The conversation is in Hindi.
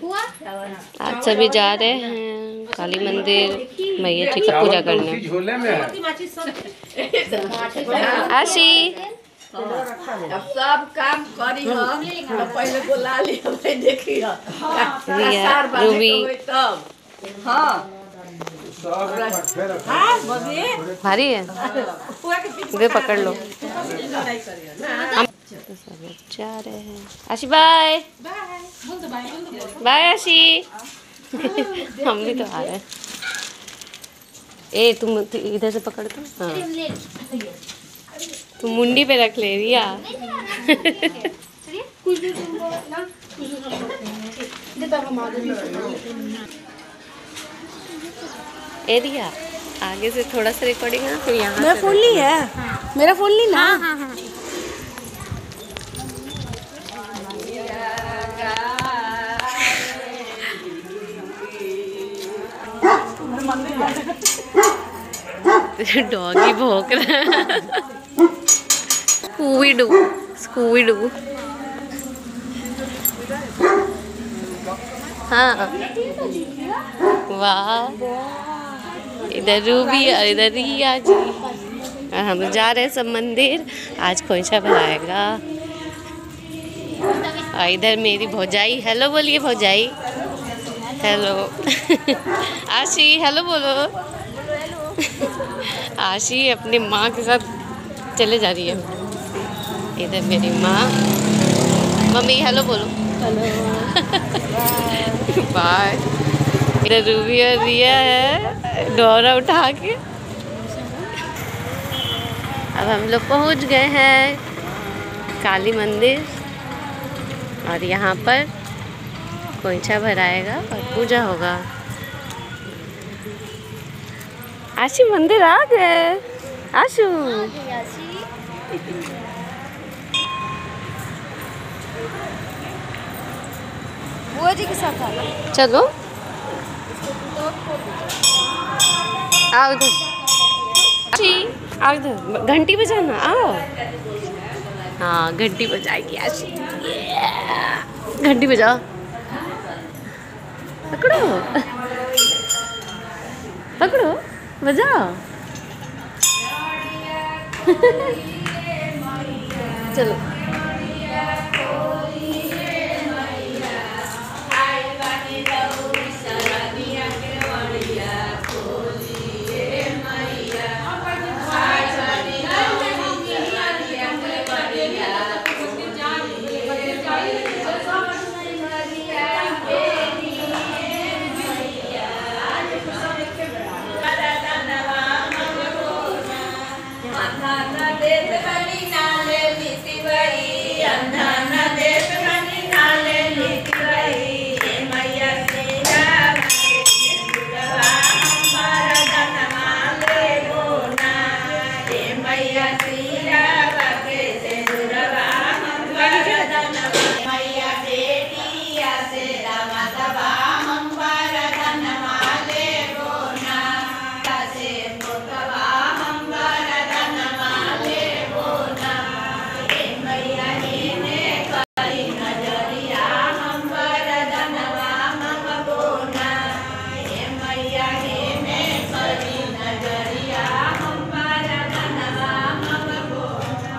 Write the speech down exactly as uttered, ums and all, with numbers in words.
आज सभी जा रहे हैं काली मंदिर मैया जी का पूजा करने। आशी अब सब काम करी हम पहले बुला ली हमें देखी रिया रूबी तब हाँ भारी है दे पकड़ लो। हम सब जा रहे हैं। आशी बाय बाय आशी हम भी तो आ रहे हैं। ए तुम इधर से पकड़ दो। हाँ तुम मुंडी पे रख ले रिया। ए रिया आगे से थोड़ा सा रिकॉर्डिंग है फिर यहाँ मेरा फोन नहीं है। मेरा फोन नहीं ना। हाँ, हाँ, डॉगी भौंक रहा है। Scooby Doo Scooby Doo. हाँ वाह इधर रूबी और इधर रिया जी और हम जा रहे हैं सब मंदिर। आज खोइछा भराएगा। और इधर मेरी भौजाई हेलो बोलिए भौजाई हेलो। आशी हेलो बोलो। आशी अपनी माँ के साथ चले जा रही है। इधर मेरी माँ मम्मी हेलो बोलो हेलो बाय। इधर रूबी और रिया है डोरा उठा के। अब हम लोग पहुँच गए हैं काली मंदिर और यहाँ पर खोइछा भराएगा और पूजा होगा। आशी मंदिर आ गए। आशु बुआ जी के साथ आना। चलो आओ इधर। आशी आओ इधर घंटी बजाना आओ। हाँ घंटी बजाएगी आशी। घंटी बजाओ पकड़ो पकड़ो बजाओ। चलो